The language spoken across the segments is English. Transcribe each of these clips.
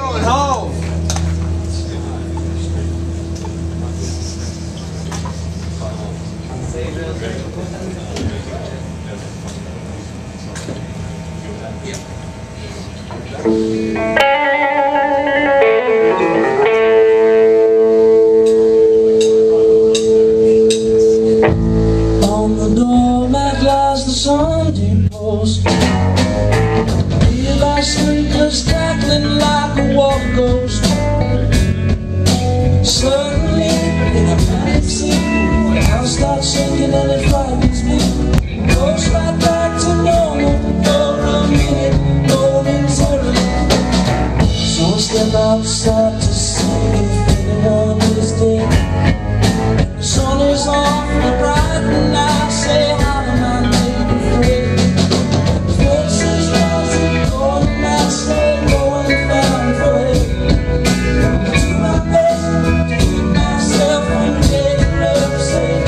going home. On the doormat lies the Sunday post. Here by sprinklers cackling like a walk ghost. Suddenly, in a panic scene, the house starts shaking and it frightens me. Goes right back to normal for a minute, momentarily. So I step outside to see if anyone is dead. The sun is off and bright and I say hi to my neighbor Fred. The voices rising, calling, I say go and find Fred. I do my best to keep myself from getting upset.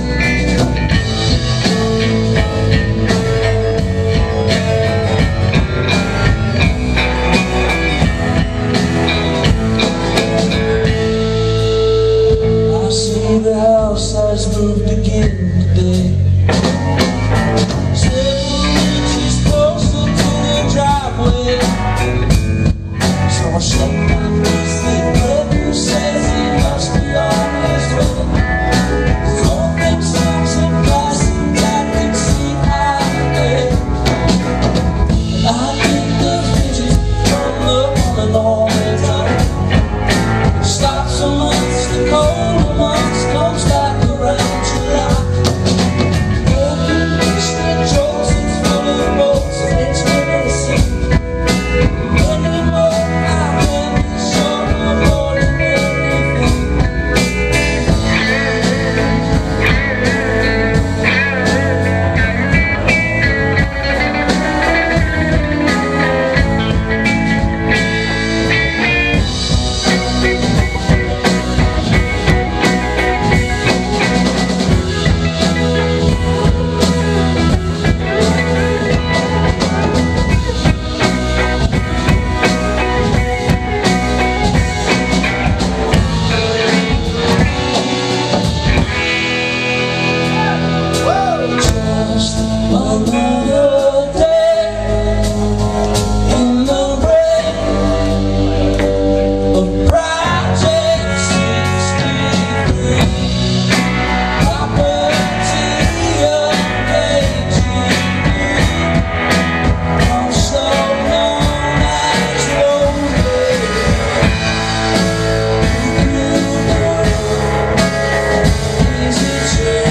I see the house has moved again today. Several inches closer to the driveway. So I shut my face and Perkins says he must be on his way. His old thing songs and passing tactics see eye to day. And I think the fidget from the woman all the time. It stops a month, the cold months comes back around July. Open Beachland jokes, it's full of boats, it's reminiscent. Anymore, I can be sure of more than anything. Just another day in the rain of Project 63. Property of KGB, also known as Rudy. Is it true?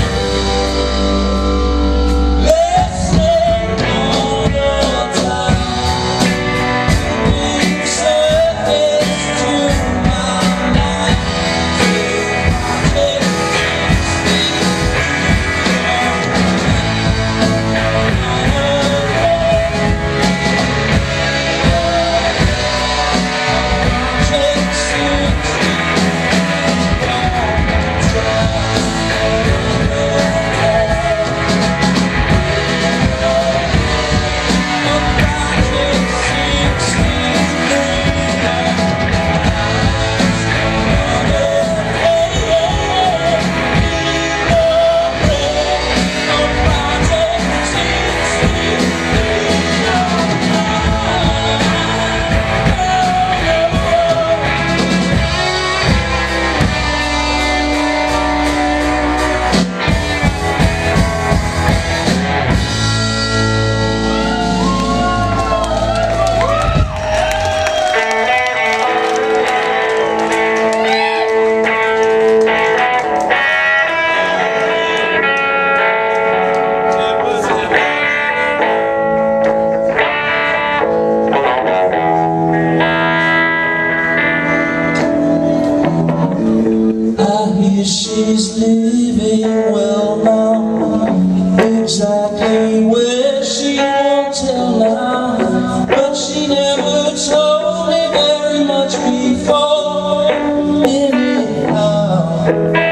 She's living well now, exactly where she won't tell now, but she never told me very much before, anyhow.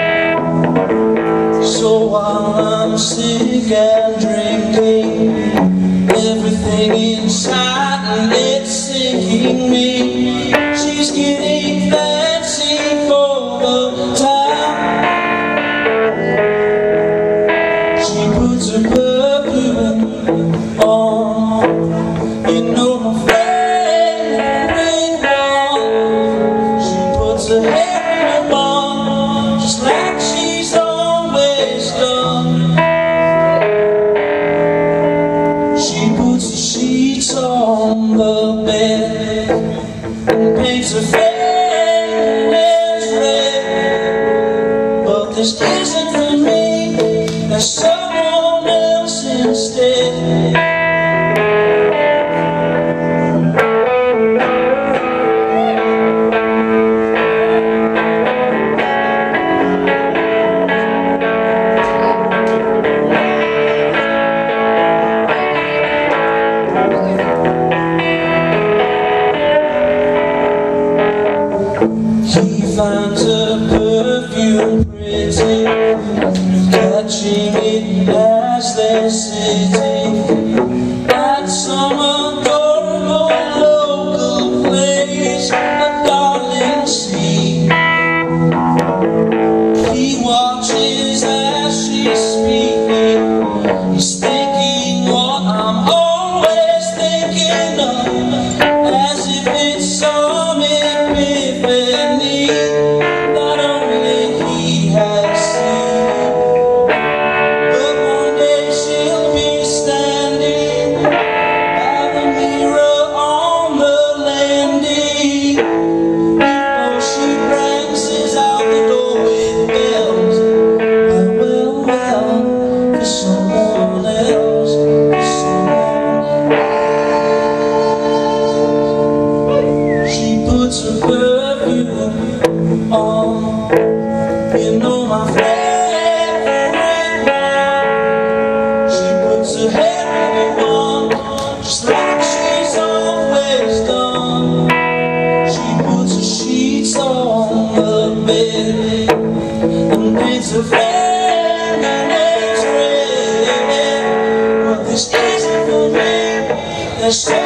So while I'm sick and drinking, everything inside and it's sinking me. needs a friend as red, but this isn't for me. There's someone else instead. He finds a perfume pretty, catching it as they're sitting at some adorable local place, a darling sea. He watches as she's speaking. He's thinking what I'm always thinking of, as if it's some epiphany that only he has seen. But one day she'll be standing by the mirror on the landing, before she prances out the door with bells. Well, well, well, for someone else, for someone else. She puts her perfume on, you know, my favorite one. She puts her hair in one, just like she's always done. She puts her sheets on the bed and makes her friend and makes red. But this isn't for me. There's